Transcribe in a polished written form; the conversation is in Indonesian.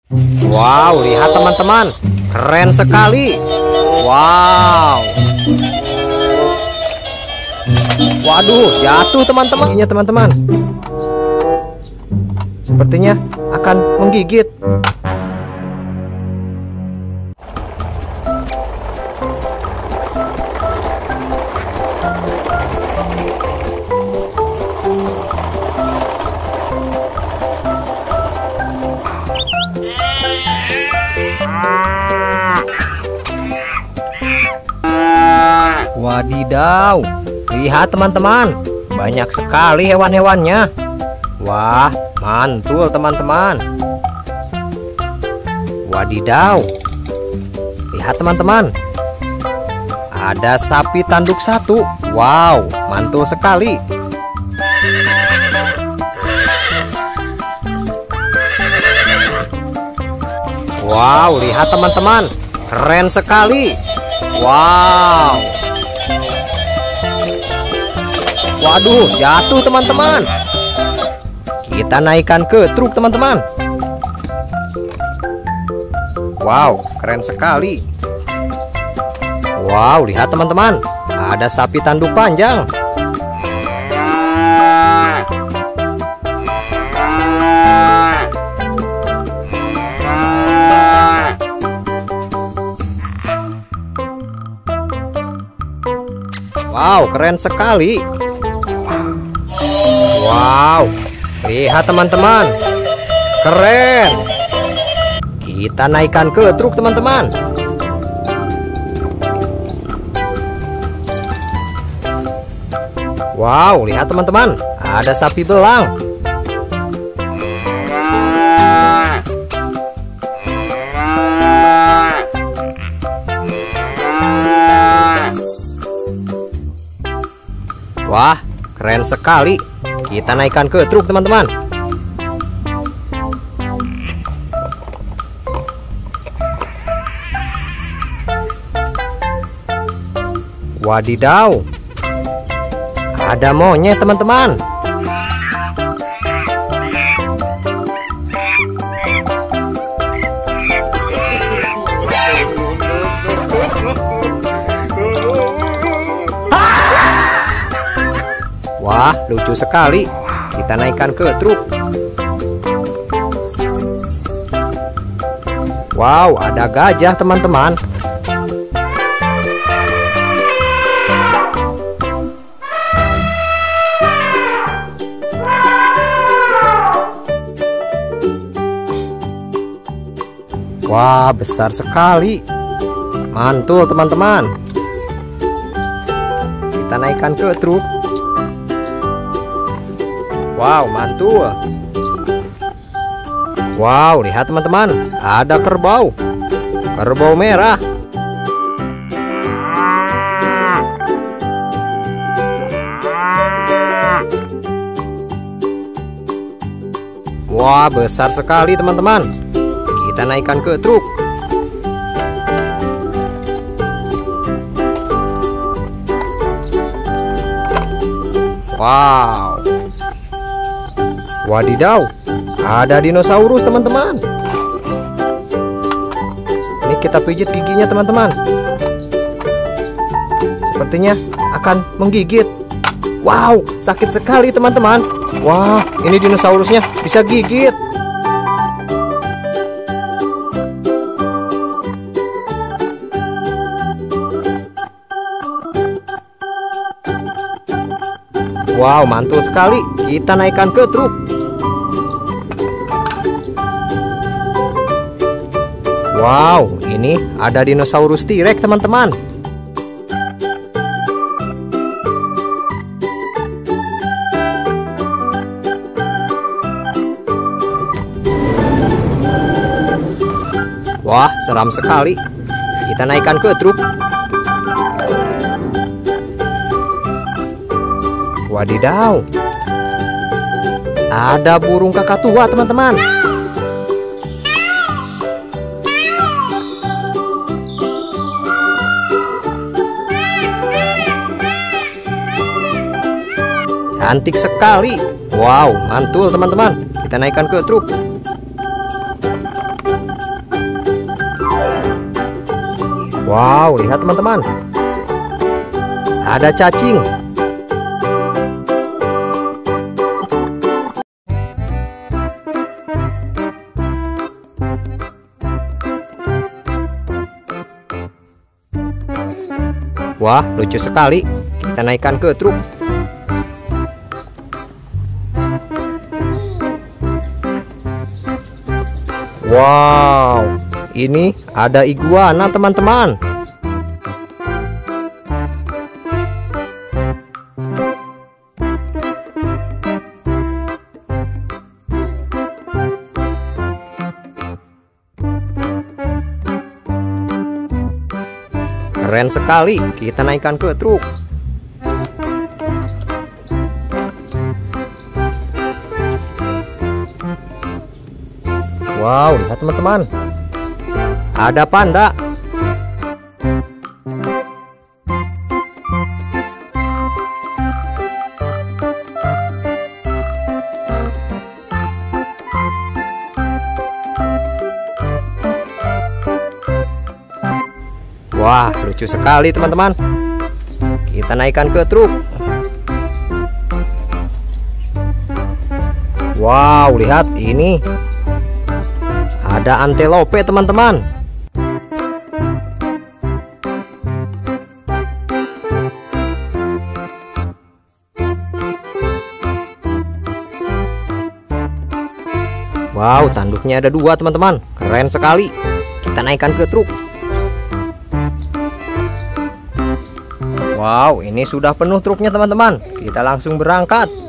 Wow, lihat teman-teman, keren sekali. Wow. Waduh, jatuh teman-teman. Ini teman-teman, sepertinya akan menggigit. Wadidaw, lihat teman-teman, banyak sekali hewan-hewannya. Wah, mantul teman-teman. Wadidaw, lihat teman-teman, ada sapi tanduk satu. Wow, mantul sekali. Wow, lihat teman-teman, keren sekali. Wow. Waduh, jatuh teman-teman. Kita naikkan ke truk teman-teman. Wow, keren sekali. Wow, lihat teman-teman, ada sapi tanduk panjang. Wow, keren sekali. Wow, lihat teman-teman, keren. Kita naikkan ke truk teman-teman. Wow, lihat teman-teman, ada sapi belang. Wah, keren sekali. Kita naikkan ke truk teman-teman. Wadidaw, ada monyet teman-teman. Wah, lucu sekali. Kita naikkan ke truk. Wow, ada gajah teman-teman. Wah, besar sekali. Mantul teman-teman. Kita naikkan ke truk. Wow, mantul. Wow, lihat teman-teman, ada kerbau. Kerbau merah. Wah, besar sekali teman-teman. Kita naikkan ke truk. Wow. Wadidaw, ada dinosaurus teman-teman. Ini kita pijit giginya teman-teman. Sepertinya akan menggigit. Wow, sakit sekali teman-teman. Wah, ini dinosaurusnya bisa gigit. Wow, mantul sekali. Kita naikkan ke truk. Wow, ini ada dinosaurus T-Rex teman-teman. Wah, seram sekali. Kita naikkan ke truk. Wadidaw, ada burung kakatua teman-teman. Cantik sekali. Wow, mantul teman-teman. Kita naikkan ke truk. Wow, lihat teman-teman. Ada cacing. Wah, lucu sekali. Kita naikkan ke truk. Wow, ini ada iguana teman-teman. Keren sekali. Kita naikkan ke truk. Wow, lihat teman-teman. Ada panda. Wah, lucu sekali teman-teman. Kita naikkan ke truk. Wow, lihat ini. Ada antelope teman-teman. Wow, tanduknya ada 2 teman-teman. Keren sekali. Kita naikkan ke truk. Wow, ini sudah penuh truknya teman-teman. Kita langsung berangkat.